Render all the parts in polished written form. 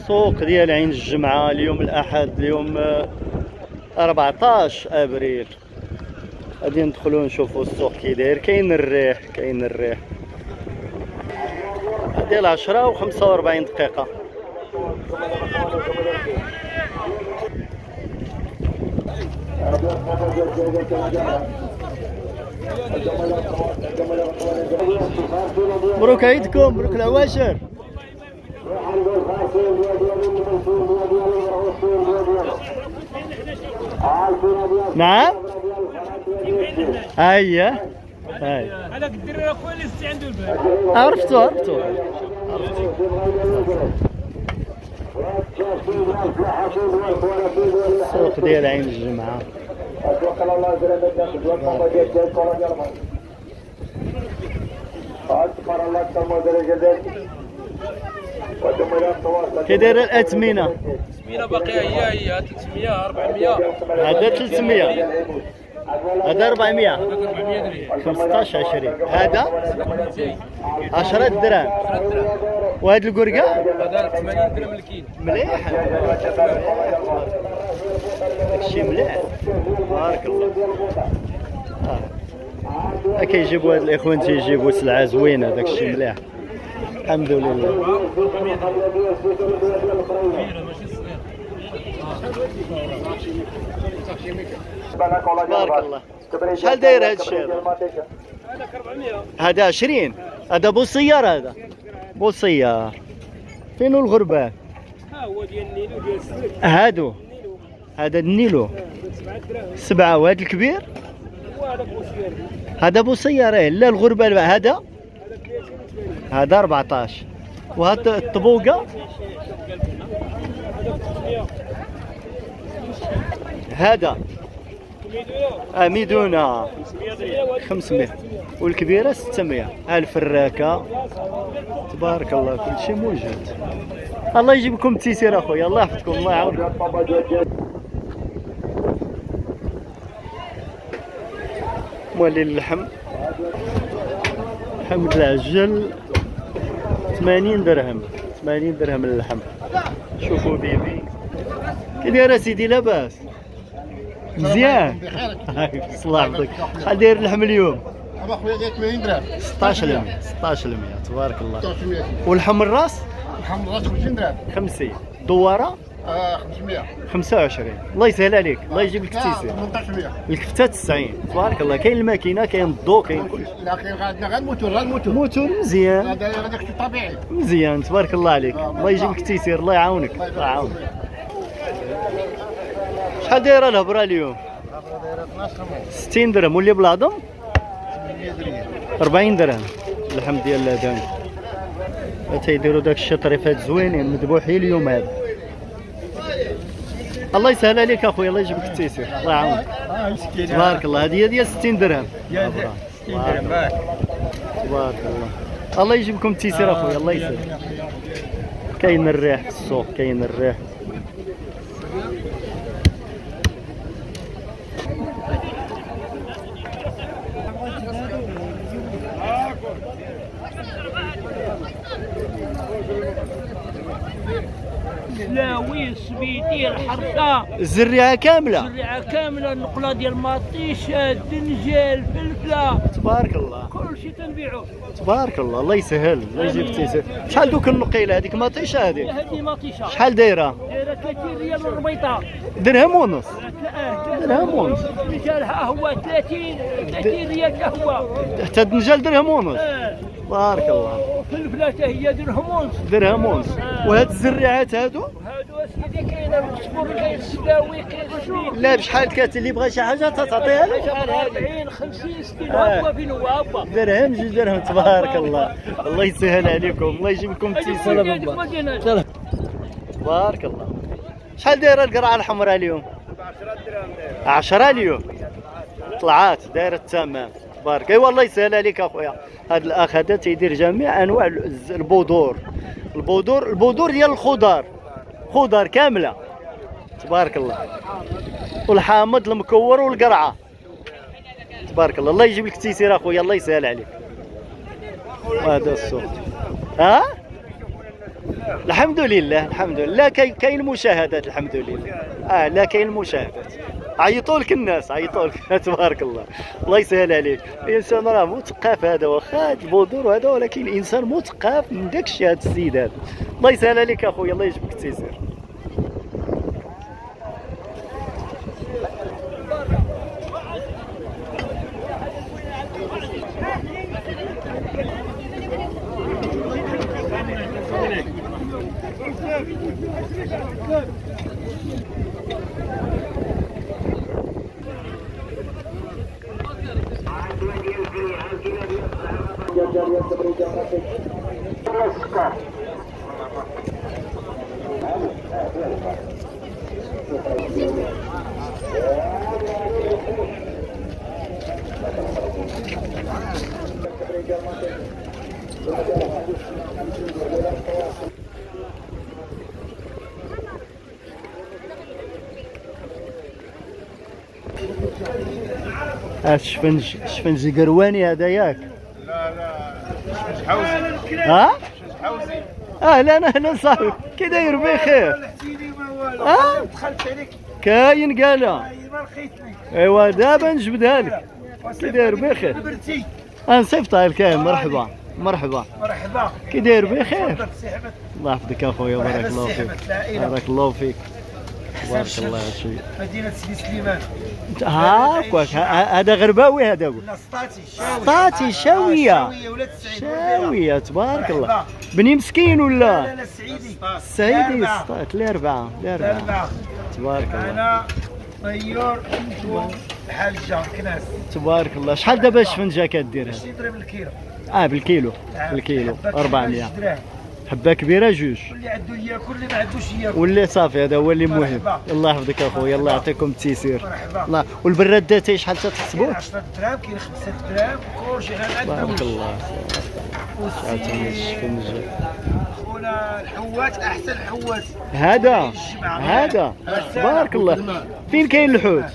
السوق ديال عين الجمعة اليوم الأحد، اليوم 14 أبريل. غادي ندخلو نشوفو السوق كي داير. كاين الريح، كاين الريح ديال 10 و 45 دقيقة. مبروك عيدكم، مبروك العواشر. نعم هيا هاي هذاك الدري اخويا اللي سي عنده الباب. عرفتو السوق ديال عين الجمعة. كي داير الأثمنة؟ الأثمنة باقية هي 300 400. هذا 300، هذا 400، 400 15 20. هذا 10 دراهم. وهاد القرقة هذا 80 درهم الكيلو. مليح، داكشي مليح تبارك الله. كيجيبوا هاد الاخوان تيجيبوا سلعة زوينة، داكشي مليح الحمد لله. تبارك الله. شحال داير هاد الشيء هذا؟ هذاك 400. هذا 20. هذا بوصيار، هذا بوصيار. فين الغربان؟ ها هو ديال النيلو ديال السلك. هادو هذا النيلو 7 دراهم. 7. وهذا الكبير وهذاك بوسيار. هذا بوصيار. لا الغربان هذا، هذا 14. وهذا الطبوقة هذا ميدونة 500. والكبيرة 600. الفراكة تبارك الله كل شيء موجود. الله يجيب لكم التيسير اخويا، الله يحفظكم، الله يعاونكم. مولي اللحم، لحم العجل 80 درهم. 80 درهم اللحم. شوفوا بيبي كي داير سيدي؟ لاباس مزيان. صلاح يحفظك. شحال داير اللحم اليوم؟ اخويا داير 80 درهم. 16 16 تبارك الله. واللحم الراس؟ اللحم الراس 50 درهم. 50. دواره 500. 25. الله يسهل عليك، الله يجيب لك التيسير. 1800. الكفته 90. تبارك الله. كاين الماكينه، كاين الضو، كاين كلشي. لا كاين عندنا غير الموتور، غير الموتور. موتور مزيان. هذا داك الشيء طبيعي. مزيان تبارك الله عليك، الله يجيب لك التيسير، الله يعاونك، الله يعاونك. شحال دايره الهبره اليوم؟ 60 درهم. واللي بالعظم 40 درهم. اللحم ديال اللادان تيديروا داك الشطريفات زوينين مذبوحين اليوم هذا. الله يسهل عليك اخويا، الله يجيب لك التيسير، الله يعاونك. تبارك الله. هذه ديال 60 درهم. 60 درهم باك. تبارك الله. الله يجيب لكم التيسير اخويا، الله يسهل. كاين الريح في السوق، كاين الريح. سلاوي السبيدي الحرشه الزريعه كامله، الزريعه كامله، النقله ديال المطيشه، الدنجال، الفلفله، تبارك الله. كلشي تنبيعوه. تبارك الله، الله يسهل، الله يجيب التيسير. شحال دوك النقيله هذيك مطيشه هذه؟ هذه مطيشه شحال دايره؟ دايره 30 ريال الربيطه. درهم ونص. درهم ونص. الدنجال ها هو 30 ريال هو. حتى الدنجال درهم ونص. تبارك الله. والفلفله حتى هي درهم ونص. درهم ونص. وهاد الزريعات هادو؟ هادو اسيدي كاين الصبر، كاين السلاوي، كاين السبيط. لا بشحال كات اللي بغى شي حاجه تعطيها له؟ شحال 40 50 60 هو فين هو هو. درهم 2 درهم. تبارك الله، الله يسهل عليكم، الله يجيب لكم التيسير. تبارك الله. شحال دايره القرعه الحمراء اليوم؟ 10 درهم. 10 اليوم طلعات دايره التمام. تبارك. ايوا الله يسهل عليك اخويا. هذا الاخ هذا تيدير جميع انواع البذور، البذور ديال الخضار، خضار كامله. تبارك الله. والحامض المكور والقرعه. تبارك الله، الله يجيب لك التيسير اخويا، الله يسهل عليك. وهذا السوق. ها الحمد لله الحمد لله. كاين مشاهدات الحمد لله. لا كاين مشاهدات. عيطوا لك الناس، عيطوا لك. تبارك الله. الله يسهل عليك. الانسان راه مثقف هذا، واخا هذا البذور هذا، ولكن الانسان مثقف من داك الشيء. هذا السيد هذا الله يسهل عليك اخويا، الله يجبك التيسير. الشفنج قرواني هذا ياك؟ لا شفنج حوزي. ها؟ شفنج حوزي. اهلا صاحبي، كي داير بخير؟ دخلت عليك كاين قاله. ما لقيتني. ايوا دابا نجبدها لك. كي داير بخير؟ برتي. نصيفطها لك. مرحبا مرحبا. مرحبا. كي داير بخير؟ تفضل سي احمد. الله يحفظك اخويا، بارك الله فيك. بارك الله فيك. بارك الله فيك. مدينة سيدي سليمان. هاكاك هذا غرباوي هذا. لا سطاتي شاوي. سطاتي شاويه. شاوية ولاد السعيد. شاويه تبارك الله. بني مسكين ولا؟ لا السعيدي. السعيدي سطات. الاربعه تبارك الله. انا طيور الحاجة كناس. تبارك الله. شحال دابا الشفنجه كدير؟ 20 درهم الكيلو. بالكيلو. الكيلو 400. دراهم. حبه كبيره جوج. اللي عنده ياكل اللي ما عندوش ياكل. واللي صافي هذا هو اللي مهم. مرحبا. الله يحفظك اخويا، الله يعطيكم التيسير. مرحبا. الله. والبرادات شحال تتحسبوا؟ كاين 10 دراهم، كاين 5 دراهم، كلشي غير عندنا. بارك الله. عطيني الشفنج. خونا الحوات احسن حوات. هذا تبارك الله. فين كاين الحوت؟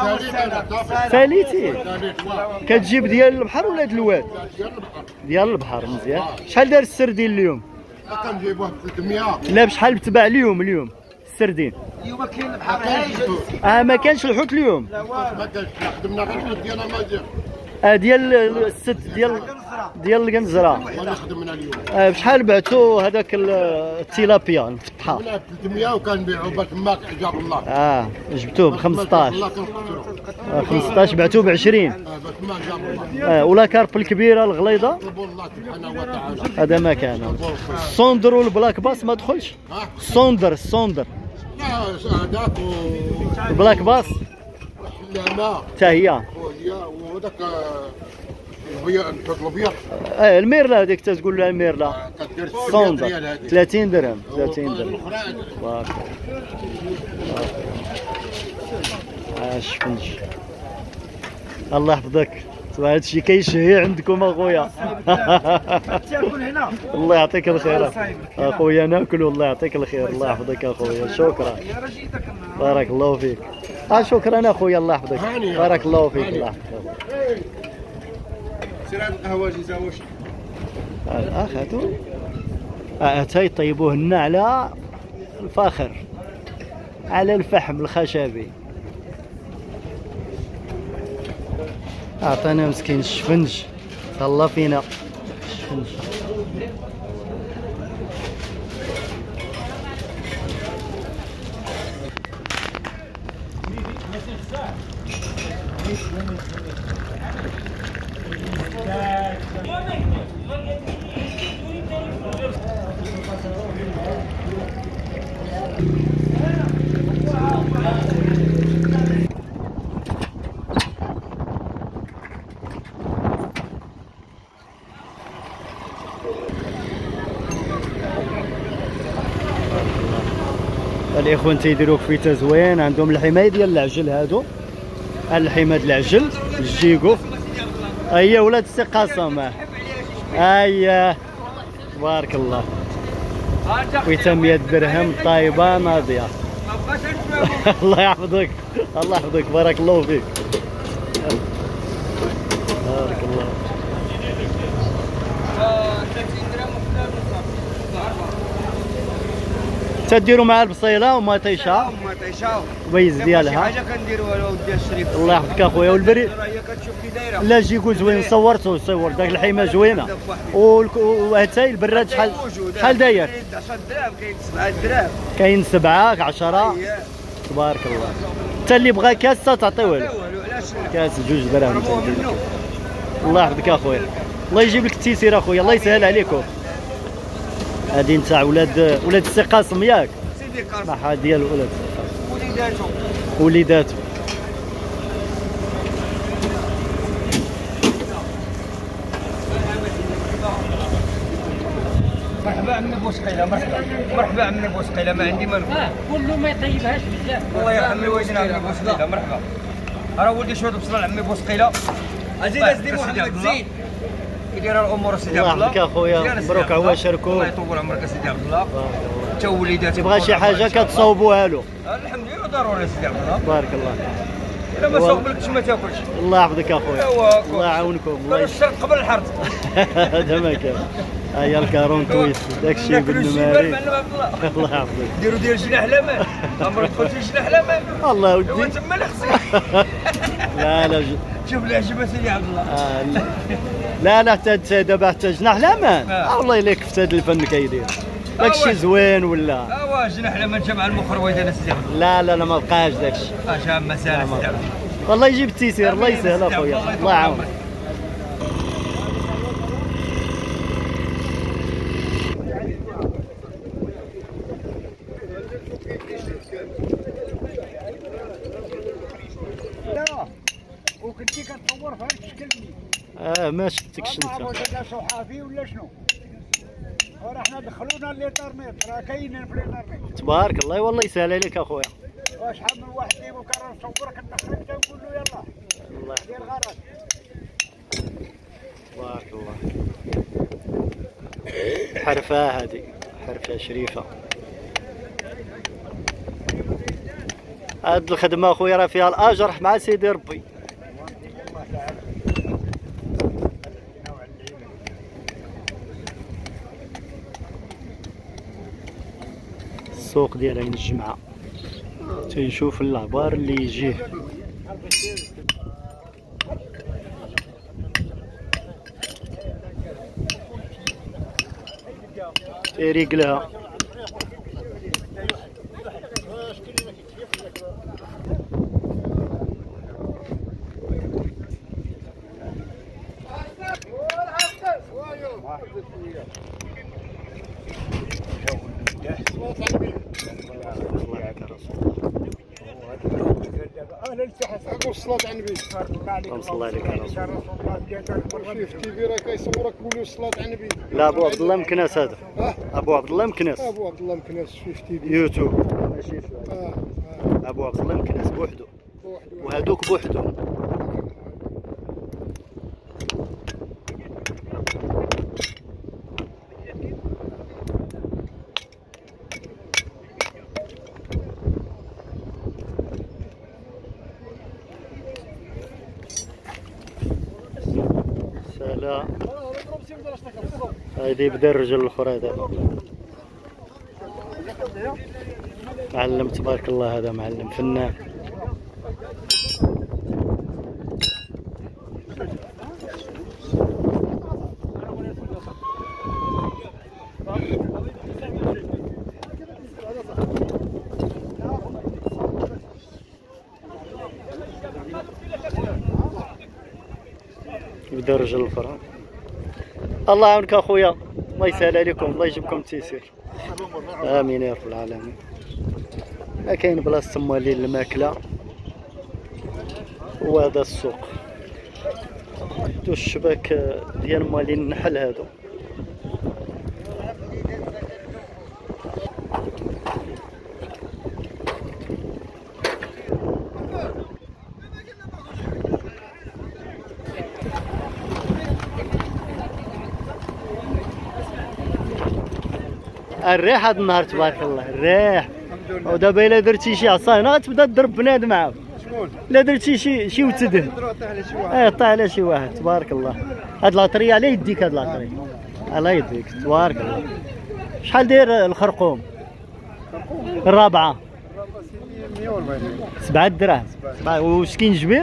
ساليتي. كتجيب ديال البحر ولا ديال الواد؟ ديال البحر. مزيان. شحال دار السردين اليوم؟ كنجيب واحد 300. لا بشحال بتباع اليوم السردين؟ اليوم كاين البحر هايج. ما كانش الحوت اليوم؟ ما كانش. خدمنا غير الحوت ديال امازيغ. ديال الست ديال القنزره. وانا خدمنا اليوم. بشحال بعتوا هذاك التيلابيا المفتحه؟ ولا ب 300 وكنبيعوا تماك حجاب الله. جبتوه ب 15. الله كنخسروا. 15 بعتوه ب 20. تماك جاب الله. ولا كارب الكبيره الغليظه؟ الله سبحانه وتعالى. هذا ما كان. الصوندر والبلاك باس ما دخلش؟ الصوندر لا هذاك البلاك باس لا حتى هي. وهذاك البيض. الميرلا هذيك تقول لها الميرلا. كدير صوندر 30 درهم. 30 درهم. بارك شفنج. الله يحفظك. هذا الشيء كيشهي عندكم اخويا. تاكل هنا. الله يعطيك الخير اخويا. ناكل. الله يعطيك الخير. الله يحفظك اخويا. شكرا. بارك الله فيك. شكرا اخويا. الله يحفظك. بارك الله فيك. الله يحفظك. سير هاد القهوه جيزه واش الاخ هادو اتاي يطيبوه لنا على الفاخر، على الفحم الخشبي. اعطانا مسكين الشفنج. تهلا فينا الشفنج. الاخوان تيديروا كفيته زوين. عندهم الحمايه ديال العجل هادو. الحمايه ديال العجل الجيكو. هيا ولاد السي قاسم. هيا تبارك الله. كفيته 100 درهم طايبه ناضيه. الله يحفظك. الله يحفظك. بارك الله فيك. بارك الله. تديروا مع البصيله ومطيشه وبيز ديالها. حاجه كنديروها لودي الشريف. الله يحفظك اخويا. والبريد راه هي كتشوف كي دايره. لا جيكو زوين صورته صور داك الحيمه زوينه. وهاتاي البراد شحال داير؟ 10 دراهم كاين 7 دراهم كاين 7 10. تبارك الله. حتى اللي بغى كاس تعطيوه له. علاش كاس 2 دراهم. منه. الله يحفظك اخويا. الله يجيب لك التيسير اخويا. الله يسهل عليكم. هادي نتاع ولاد السي قاسم ياك؟ سيدي قاسم. راح ديال ولاد وليداتو. وليداتو. مرحبا عمي بوسقيله. مرحبا عمي بوسقيله. ما عندي ما نقول. كله ما يطيبهاش بزاف. الله يرحم الوالدين عمي بوسقيله. مرحبا. راه ولدي شهود بصلاه عمي بوسقيله. زيد ازيد محمد زيد. كيداير الامور سيدي عبد الله. الله يحفظك اخويا. مبروك عواشركم. الله يطول عمرك سيدي عبد الله. حتى وليداتك تبغى شي حاجه كتصوبوها له. الحمد لله ضروري سيدي عبد الله. بارك الله. الا ما صوبلكش ما تاكلش. الله يحفظك اخويا. الله يعاونكم. الله الشرط قبل الحرب. هذا ما كان. هيا الكارون تويس داكشي بالنماري. الله يحفظك. ديروا ديال جناح لمان. عمرك دخلت في جناح لمان. الله ودي. هو تما اللي خصك. لا شوف اللي عجبها سيدي عبد الله. لا حتى دابا حتى جناح لامان. والله الا كفت هذا الفن كيدير. داكشي زوين ولا؟ جناح لمان جمع المخرويد انا سيدي عبد الله. لا ما بقاش داكشي. شحال مساله سيدي عبد الله. والله يجيب التيسير. الله يسهل اخويا. الله يعاونك. وكنتي كتصور في هذا الشكل. ما شفتكش انت. ولا صحافي ولا شنو؟ وراه حنا دخلونا ليطرميط. راه كاينين في ليطرميط. تبارك الله. والله يسهل عليك اخويا. وشحال من واحد يجيبو كرا نصورك ندخلك تنقول له يلاه الله دير غرض. تبارك الله. حرفه هذه حرفه شريفه. هاد الخدمه اخويا راه فيها الاجر مع سيدي ربي. السوق ديال عين الجمعه تنشوف العبار اللي يجيه. تيريق لها. اقول الصلاة على النبي. الله عليك يا رسول شي في تيفي راه كيصورك كل الصلاة على النبي. لا ابو عبد الله مكناس هذا. ابو عبد الله مكناس. ابو عبد الله مكناس في تيفي. يوتيوب ماشي في ابو عبد الله مكناس بوحدو. وهذوك بوحدو. سلام. هذه بدا الرجل الاخر هذا معلم تبارك الله. هذا معلم فنان. بدا الرجل الفرع. الله يعاونك اخويا. الله يسهل عليكم. الله يجيبكم التيسير. امين يا رب العالمين. ما كاين بلاصه موالين الماكله. وهذا السوق هادو الشباك ديال موالين النحل هادو. الريح هذا النهار تبارك الله. الريح. ودابا الا درتي شي عصاينه غتبدا تضرب بنادم معاهم. شكون؟ الا درتي شي وتدهن. طاح على شي واحد. تبارك الله. هاد لاطريه على يديك. هاد لاطريه على يديك. تبارك الله. شحال داير الخرقوم؟ الرابعه 140. 7 دراهم. واش كاين جبير؟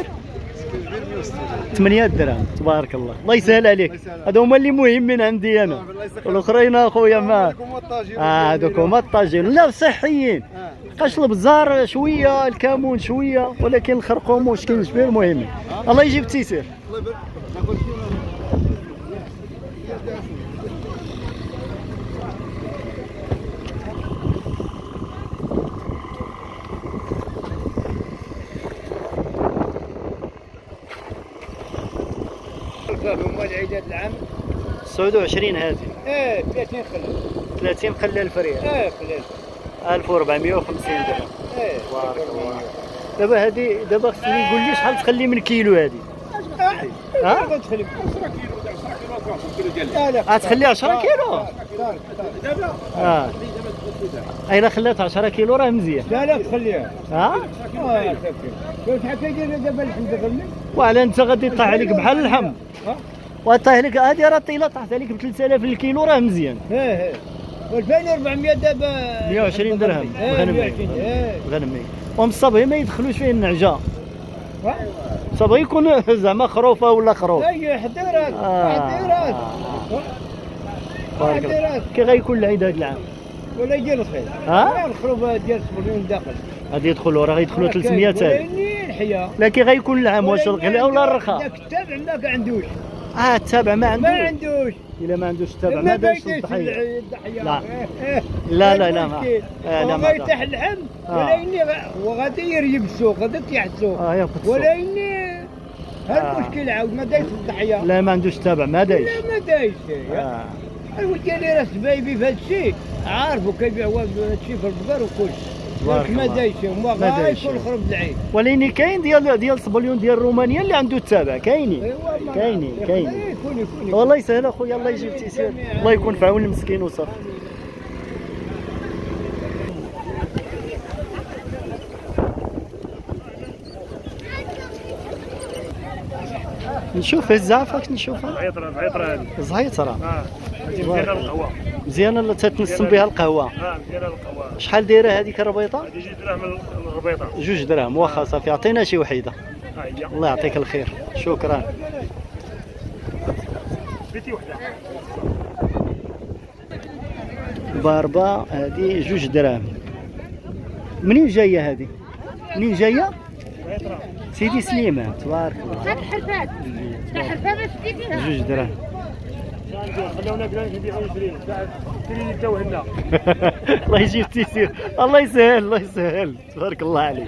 8 دراهم. تبارك الله، الله يسهل عليك. هادو هما اللي مهمين عندي انا، والاخرين اخويا ما هذوك هما الطاجين. لا صحيين، بقاش البزار شويه، الكمون شويه، ولكن الخرقوم واش كاين جبير مهمين. الله يجيب التيسير. هما العيدات العام 29 هذه. 30 خلل. 30 خلال فريق. خلال 1450 درهم. بارك الله. دابا هذه دابا خصني يقول لي شحال تخلي من كيلو هذه؟ ها؟ تخلي 10 كيلو 10 كيلو ديال تخلي 10 كيلو؟ دابا الا خلات 10 كيلو راه مزيان. لا تخليها. ها؟ لو تحكي ديال دابا الحمد لله. وعلى انت غادي يطيح عليك بحال اللحم. وطيح لك هذه راه طيله طاحت عليك ب 3000 الكيلو راه مزيان. والفاني 400 دابا 120 درهم غنمي. غنمي. وهم الصبي ما يدخلوش فيه النعجه. الصبي يكون زعما خروفه ولا خروف. لا حضيرات حضيرات. بارك الله. كي غيكون العيد هذا العام؟ ولا يجي الخير. الخروف ديال 7 داخل. غادي يدخلوا راه غيدخلوا 300,000. الحياه. لكن غيكون العام واش الغلا ولا الرخاء؟ داك التابع ما عندوش. التابع ما عندوش. الا ما عندوش التابع ما داش الضحيه. لا لا لا ما لا يتاح اللحم ولا اني وغادي يريب السوق غادي يطيح السوق ولا اني هالمشكل عاود ما دايش الضحيه. لا ما عندوش التابع ما دايش. لا ما دايش. الولد ديالي راه سبايبي في هذا الشيء عارفو كيبيع هذا الشيء في البقر وكلشي. ما دايش هما غايكون خرب العيد. ولكن كاين ديال صبليون ديال رومانيا اللي عنده التابع كاينين. كاينين. والله يسهل اخويا، الله يجيب التيسير، الله يكون في عون المسكين وصافي. نشوف الزعفه نشوفها. زعيطره هذه. زعيطره. مزيانه للقهوه. مزيانه تتنسم بها القهوه. مزيانه للقهوه. شحال دايره هذيك الربيطه؟ هذه 2 دراهم الربيطه. 2 دراهم واخا صافي عطينا شي وحيده. الله يعطيك الخير، شكرا. بيتي وحده. باربا هذه 2 دراهم. منين جايه هذه؟ منين جايه؟ سيدي سليمان تبارك الله. هاد الحرفات الحرفات باش تجيبيها 2 دراهم. خلونا بلا نبيعوا 20 كري يبداو هنا. الله يجيب التيسير، الله يسهل الله يسهل، تبارك الله عليك.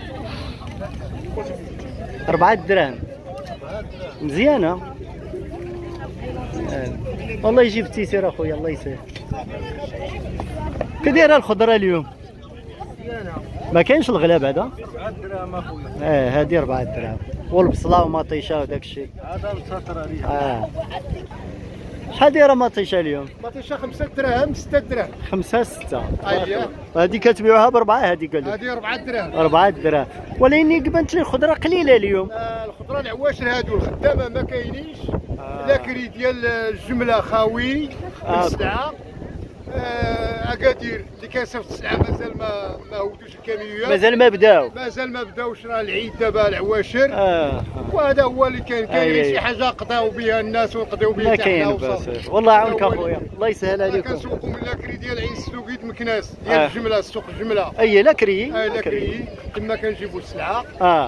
4 دراهم مزيانه. والله يجيب التيسير اخويا، الله يسهل. كي دايره الخضره اليوم؟ ما كاينش الغلا بعدا؟ 7 دراهم اخويا. هذه 4 دراهم، والبصله ومطيشه وداك الشيء. هذا مسطر عليه. شحال دايره مطيشه اليوم؟ مطيشه 5 دراهم 6 دراهم. 5 6. اييه. هذه كتبيعوها ب4 هذه قال لك. هذه 4 دراهم. 4 دراهم، ولكن بانت لي الخضره قليله اليوم. الخضره العواشر هادو الخدامه ما كاينينش. لاكري ديال الجمله خاوي السلعه. اكادير اللي كيصيفط السلعه مازال ما هودوش الكاميوات. مازال ما بداو. مازال ما بداوش، راه العيد دابا العواشر. وهذا هو اللي كاين شي حاجه قضاو بها الناس ونقضيو بها. ما كاين باس. والله يعاونك اخويا، الله يسهل عليكم. كنسوقوا من لاكري ديال عين السوقيت مكناس ديال الجمله، السوق الجمله. لاكري. لاكري تما كنجيبوا السلعه.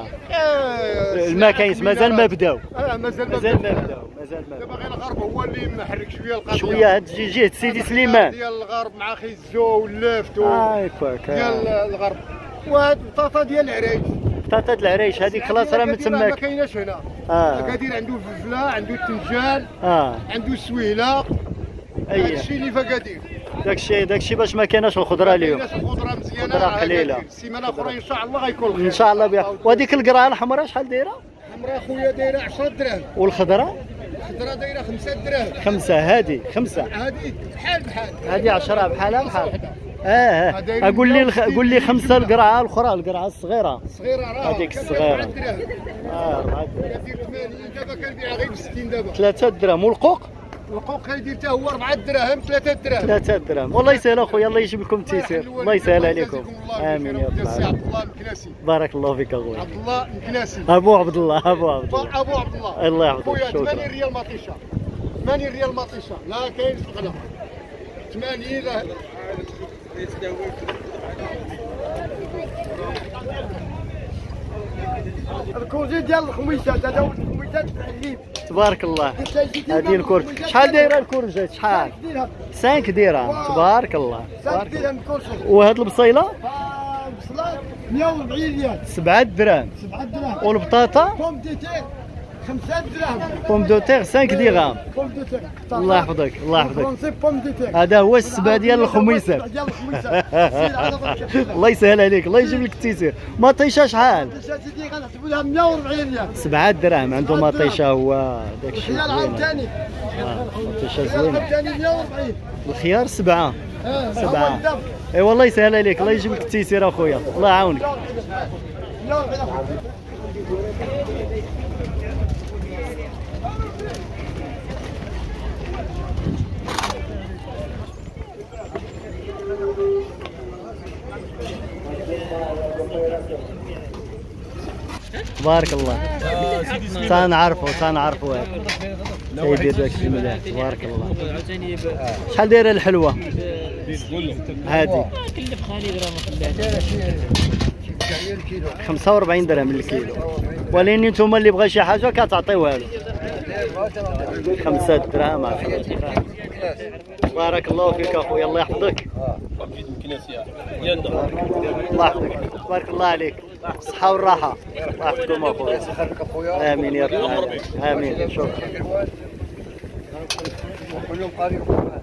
ما كاينش مازال ما بداو. مازال ما بداو. دابا غير الغرب هو اللي محرك شويه القضيه. شويه هاد جهه سيدي سليمان ديال الغرب مع خيزو واللفت ديال الغرب. وهاد البطاطا ديال العريش. بطاطا العريش هذيك خلاص راه ما تماك. ما كايناش هنا. اكادير عنده الفلفله، عنده التنجان، عنده السويله. هادشي اللي في اكادير. داكشي باش ما كايناش الخضره اليوم. الخضره مزيانه. الخضره قليله. السيمانه اخرى ان شاء الله غيكون الخير. ان شاء الله بها. وهذيك القرعه الحمراء شحال دايره؟ الحمراء خويا دايره 10 دراهم. والخضره؟ الخضره دايره 5 دراهم. 5 هذه 5. هذه بحال هذه 10 بحالها بحال. قول لي 5 القرعه الاخرى، القرعه الصغيره. الصغيره راه هذيك الصغيره. 4 دراهم. 4 دراهم. دابا كنبيعها غير ب 60 دابا. 3 دراهم. والقوق؟ القوق يدير حتى هو 4 دراهم 3 دراهم 3 دراهم. والله يسهل اخويا، الله يجيب لكم التيسير، الله يسهل عليكم. امين يا رب العالمين. عبد الله المكناسي. بارك الله فيك اخويا. عبد الله المكناسي. ابو عبد الله، ابو عبد الله. ابو عبد الله. الله يحفظك. خويا شكرا. 80 ريال مطيشه، 80 ريال مطيشه، لا كاين في الغلا 80 لا. الكوزي ديال الخميسات، هذا هو الخميسات الحليب. تبارك الله. هذه الكرج شحال دايره الكرجات؟ شحال؟ 5 درهم. تبارك الله. 5 درهم كرجي. وهاد البصيله؟ البصله 140 ريال. 7 دراهم. 7 دراهم. والبطاطا؟ بوم ديتير 5 دراهم. بوم دوتير 5 درهم. بوم ديتير. الله يحفظك، الله يحفظك. فرنسي بوم ديتير. هذا هو السبعه ديال الخميسات. ديال الخميسات. سير على بركة الله. الله يسهل عليك، الله يجيب لك التيسير. مطيشه شحال؟ سيدي غنحسبوا لها 140 ريال. 7 دراهم. عنده مطيشه هو داك الشيء. الخيار عاوتاني. مطيشه الخيار زوينه. عاوتاني 140. الخيار 7. هو 7. الدب. اي والله يسهل عليك، الله يجيب لك التيسير اخويا، الله يعاونك. 140. تبارك الله. تنعرفوا هذا تيدير داك الشيء مليح. تبارك الله. شحال دايره الحلوه هادي؟ كلف خالي غير 45 درهم للكيلو. ولكن نتوما اللي بغى شي حاجه كتعطيوها له. 5 دراهم 10 دراهم. بارك الله فيك اخويا، الله يحفظك. الله يحفظك، تبارك الله عليك. الصحة والراحة، الله يحفظكم اخويا. امين يا رب العالمين. امين. شكرا. كلهم قاريين.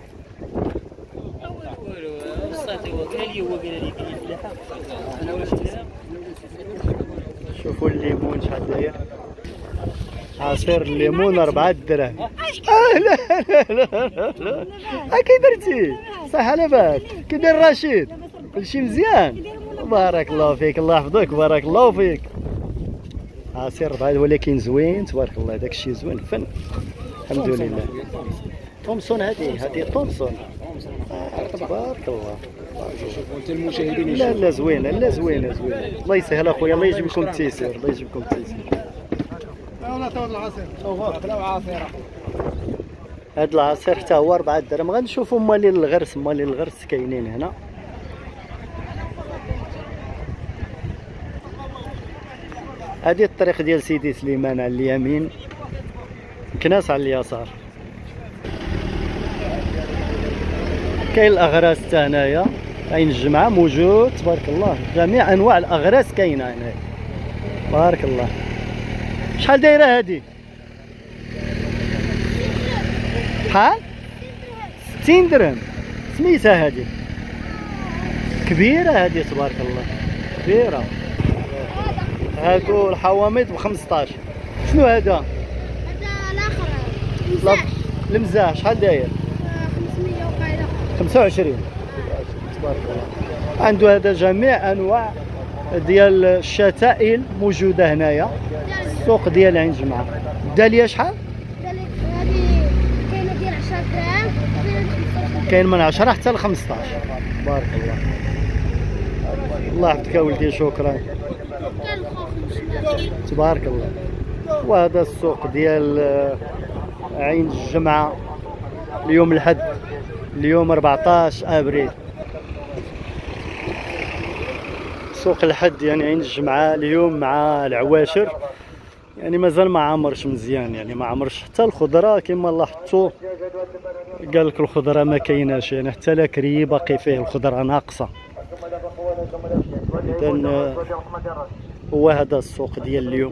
شوفوا الليمون شحال داير. عصير الليمون 4 دراهم. لا كي درتي؟ صح لاباس. كي داير رشيد؟ كلشي مزيان؟ بارك الله فيك، الله يحفظك، بارك الله فيك. عصير 4 ولكن زوين تبارك الله، داك الشيء زوين فن. الحمد لله. تومسون هذه تومسون. تبارك الله. انت المشاهدين لا زوينه، لا زوينه زوينه. الله يسهل اخويا، الله يجيب لكم التيسير، الله يجيب لكم التيسير. والله تو العصير. خلاو عصير. هاد العصير حتى هو 4 دراهم. غنشوفوا مالين الغرس، مالين الغرس كاينين هنا. هذه الطريق ديال سيدي سليمان على اليمين، كناس على اليسار. كاين الاغراس حتى هنايا، عين الجمعه موجود تبارك الله، جميع انواع الاغراس كاينه هنا. بارك الله. شحال دايره هذه؟ شحال؟ 60 درهم. سميتها هذه كبيره، هذه تبارك الله كبيره. هادو الحوامض ب 15. شنو هذا؟ هذا الاخر المزاح شحال داير؟ 500 وقايله 25. تبارك الله. عنده هذا جميع انواع ديال الشتائل موجوده هنايا. السوق ديال عين جمعه. الداليه شحال؟ هذه كاينه ديال 10 دراهم، كاين من 10 حتى ل 15. بارك الله. الله يحفظك يا ولدي، شكرا. كاين الخوخ مشمال. تبارك الله. وهذا السوق ديال عين الجمعه اليوم الحد، اليوم 14 ابريل. سوق الحد يعني عين الجمعه اليوم مع العواشر، يعني مازال ما عمرش مزيان، يعني ما عمرش. حتى الخضره كما لاحظتوا قال لك الخضره ما كايناش، يعني حتى لاكري باقي فيه الخضره ناقصه. اذا هو هذا السوق ديال اليوم.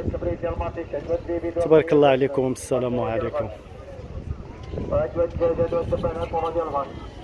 تبارك الله عليكم، السلام عليكم.